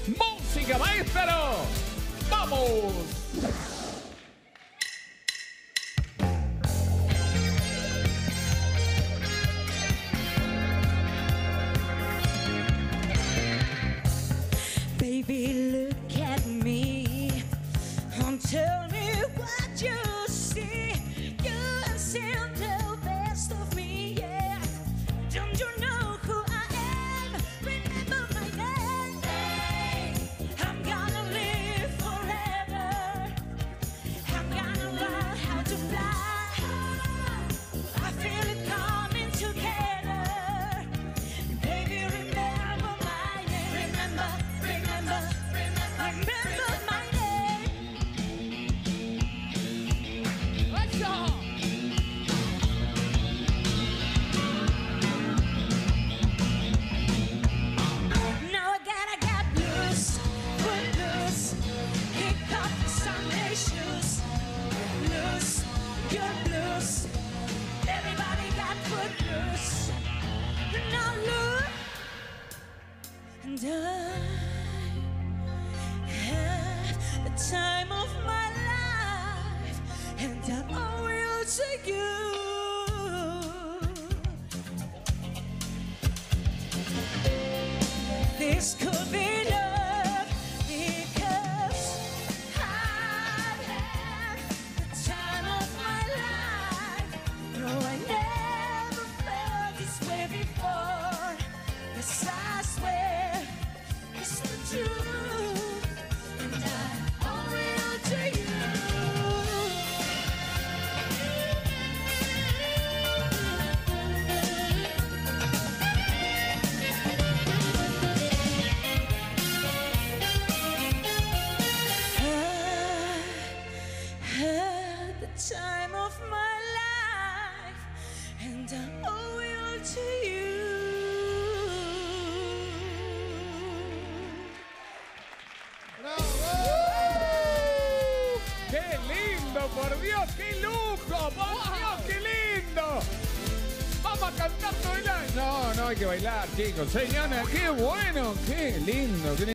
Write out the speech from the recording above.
¡Música, maestro! ¡Vamos! Baby, look at me. Tell me what you see. You have seen the best of me, yeah. Don't you know who I am? Remember my name. I'm gonna live forever. I'm gonna learn how to fly. I feel it coming together. Baby, remember my name. Remember my name. Now I gotta get loose, foot loose. Kick off the Sunday shoes. Loose, you're loose. Everybody got foot loose. Now look, and I had the time of my life, and I owe it to you. This could be love because I've had the time of my life. No, I never felt this way before. Yes, I swear it's the truth, and I owe it to you. Had the time of my life, and I owe it all to you. ¡Qué lindo, por Dios! ¡Qué lujo! ¡Por Dios, qué lindo! ¡Vamos a cantar todo el año! No, no hay que bailar, chicos. Señora, qué bueno, qué lindo.